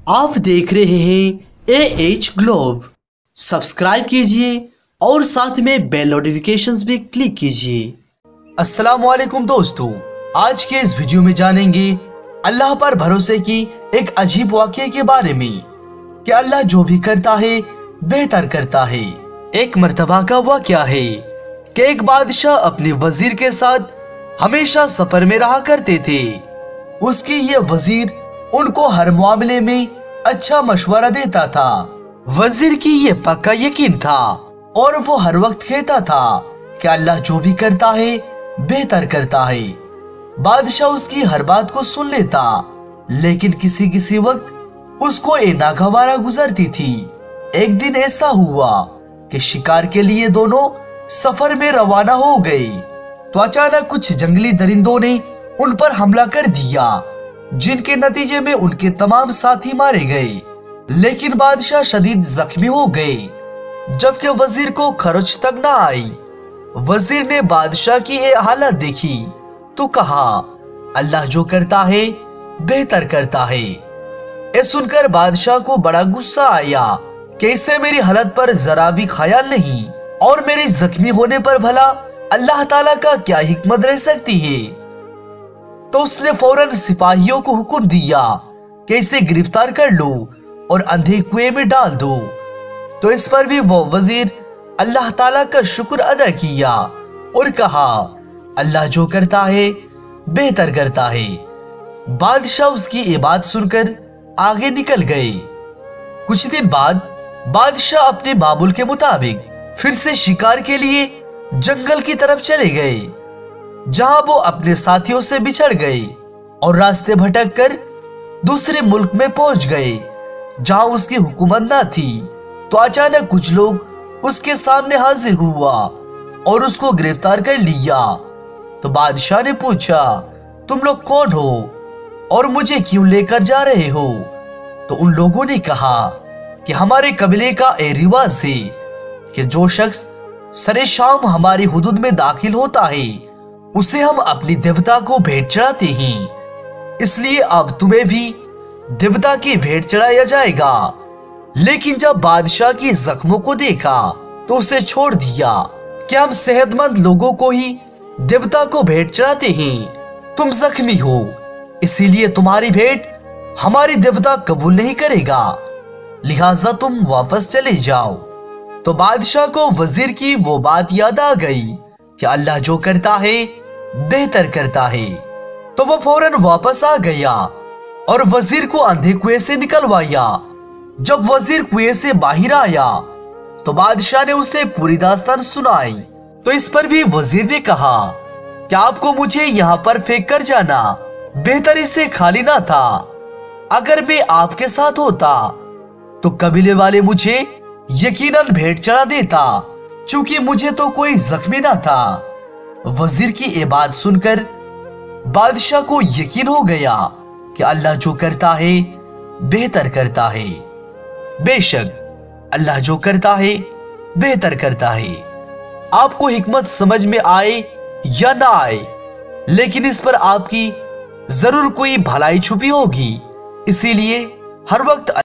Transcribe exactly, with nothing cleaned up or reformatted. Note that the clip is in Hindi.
आप देख रहे हैं ए एच ग्लोब। सब्सक्राइब कीजिए और साथ में बेल नोटिफिकेशंस भी क्लिक कीजिए। अस्सलाम वालेकुम दोस्तों, आज के इस वीडियो में जानेंगे अल्लाह पर भरोसे की एक अजीब वाक़ये के बारे में कि अल्लाह जो भी करता है बेहतर करता है। एक मर्तबा का वाक़या है कि एक बादशाह अपने वजीर के साथ हमेशा सफर में रहा करते थे। उसकी ये वजीर उनको हर मामले में अच्छा मशवरा देता था। वजीर की ये पक्का यकीन था और वो हर वक्त कहता था कि अल्लाह जो भी करता है बेहतर करता है। बादशाह उसकी हर बात को सुन लेता, लेकिन किसी किसी वक्त उसको ये नागवारा गुजरती थी। एक दिन ऐसा हुआ कि शिकार के लिए दोनों सफर में रवाना हो गए तो अचानक कुछ जंगली दरिंदों ने उन पर हमला कर दिया, जिनके नतीजे में उनके तमाम साथी मारे गए। लेकिन बादशाह शदीद जख्मी हो गए, जबकि वजीर को खरोच तक न आई। वजीर ने बादशाह की ये हालत देखी तो कहा, अल्लाह जो करता है बेहतर करता है। ये सुनकर बादशाह को बड़ा गुस्सा आया कि इससे मेरी हालत पर जरा भी ख्याल नहीं और मेरे जख्मी होने पर भला अल्लाह ताला का क्या हिकमत रह सकती है। तो उसने फौरन सिपाहियों को हुक्म दिया कि इसे गिरफ्तार कर लो और अंधे कुएं में डाल दो। तो इस पर भी वो वजीर अल्लाह ताला का शुक्र अदा किया और कहा, अल्लाह जो करता है बेहतर करता है। बादशाह उसकी ये बात सुनकर आगे निकल गए। कुछ दिन बाद बादशाह अपने मामूल के मुताबिक फिर से शिकार के लिए जंगल की तरफ चले गए, जहां वो अपने साथियों से बिछड़ गए और रास्ते भटक कर दूसरे मुल्क में पहुंच गए जहां उसकी हुकूमत न थी। तो अचानक कुछ लोग उसके सामने हाजिर हुआ और उसको गिरफ्तार कर लिया। तो बादशाह ने पूछा, तुम लोग कौन हो और मुझे क्यों लेकर जा रहे हो? तो उन लोगों ने कहा कि हमारे कबीले का ए रिवाज है कि जो शख्स सरे शाम हमारी हुदूद में दाखिल होता है उसे हम अपनी देवता को भेंट चढ़ाते हैं, इसलिए अब तुम्हें भी देवता की भेंट चढ़ाया जाएगा। लेकिन जब बादशाह की जख्मों को देखा तो उसे छोड़ दिया कि हम सेहतमंद लोगों को ही देवता को भेंट चढ़ाते हैं। तुम जख्मी हो, इसीलिए तुम्हारी भेंट हमारी देवता कबूल नहीं करेगा, लिहाजा तुम वापस चले जाओ। तो बादशाह को वजीर की वो बात याद आ गई कि अल्लाह जो करता है बेहतर करता है। तो वो फौरन वापस आ गया और वजीर को अंधे कुएं से निकलवाया। जब वजीर कुएं से बाहर आया तो बादशाह ने उसे पूरी दास्तान सुनाई। तो इस पर भी वजीर ने कहा कि आपको मुझे यहाँ पर फेंक कर जाना बेहतर इससे खाली ना था। अगर मैं आपके साथ होता तो कबीले वाले मुझे यकीनन भेंट चढ़ा देता, चूंकि मुझे तो कोई जख्मी ना था। वजीर की ये बात सुनकर बादशाह को यकीन हो गया कि अल्लाह जो करता है बेहतर करता है। बेशक अल्लाह जो करता है बेहतर करता है। आपको हिकमत समझ में आए या ना आए, लेकिन इस पर आपकी जरूर कोई भलाई छुपी होगी। इसीलिए हर वक्त